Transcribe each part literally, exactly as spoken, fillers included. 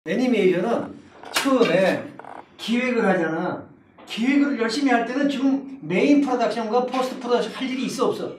애니메이션은 처음에 기획을 하잖아. 기획을 열심히 할 때는 지금 메인 프로덕션과 포스트 프로덕션 할 일이 있어 없어?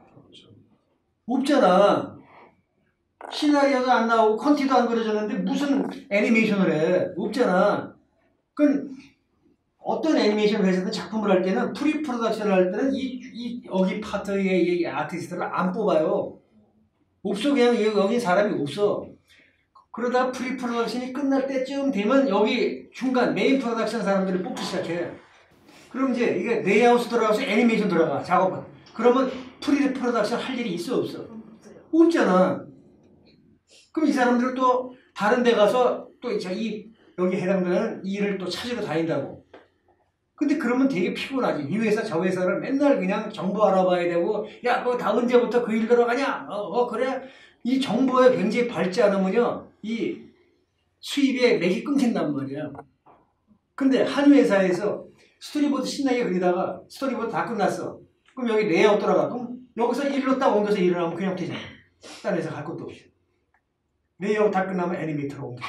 없잖아. 시나리오도 안 나오고 컨티도 안 그려졌는데 무슨 애니메이션을 해? 없잖아. 그건 어떤 애니메이션 회사든 작품을 할 때는 프리 프로덕션을 할 때는 이, 이 여기 파트의 이 아티스트를 안 뽑아요. 없어. 그냥 여기 사람이 없어. 그러다가 프리 프로덕션이 끝날 때쯤 되면 여기 중간 메인 프로덕션 사람들을 뽑기 시작해. 그럼 이제 이게 레이아웃 들어가서 애니메이션 들어가 작업은. 그러면 프리 프로덕션 할 일이 있어 없어? 없잖아. 그럼 이 사람들은 또 다른 데 가서 또 이 여기 해당되는 일을 또 찾으러 다닌다고. 근데 그러면 되게 피곤하지. 이 회사 저 회사를 맨날 그냥 정보 알아봐야 되고, 야, 그거 다 언제부터 그 일 들어가냐? 어, 어, 그래? 이 정보에 굉장히 밟지 않으면요, 이 수입에 맥이 끊긴단 말이야. 근데 한 회사에서 스토리보드 신나게 그리다가 스토리보드 다 끝났어. 그럼 여기 레이아웃 들어가. 그럼 여기서 일로 딱 옮겨서 일을 하면 그냥 되잖아. 딴 회사 갈 것도 없이. 레이아웃 다 끝나면 애니메이터로 옮겨서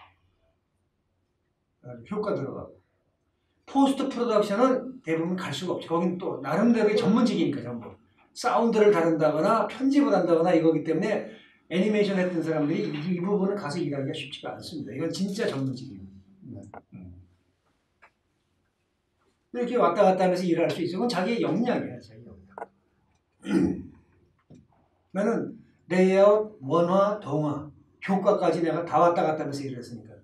일을. 효과 들어가고. 포스트 프로덕션은 대부분 갈 수가 없죠. 거긴 또 나름대로의 전문직이니까 전부. 사운드를 다룬다거나 편집을 한다거나 이거기 때문에 애니메이션 했던 사람들이 이, 이 부분을 가서 일하기가 쉽지가 않습니다. 이건 진짜 전문직입니다. 네. 음. 이렇게 왔다 갔다 하면서 일할 수 있어. 그건 자기의 역량이야. 자기 역량. 나는 레이아웃, 원화, 동화, 효과까지 내가 다 왔다 갔다 하면서 일을 했으니까.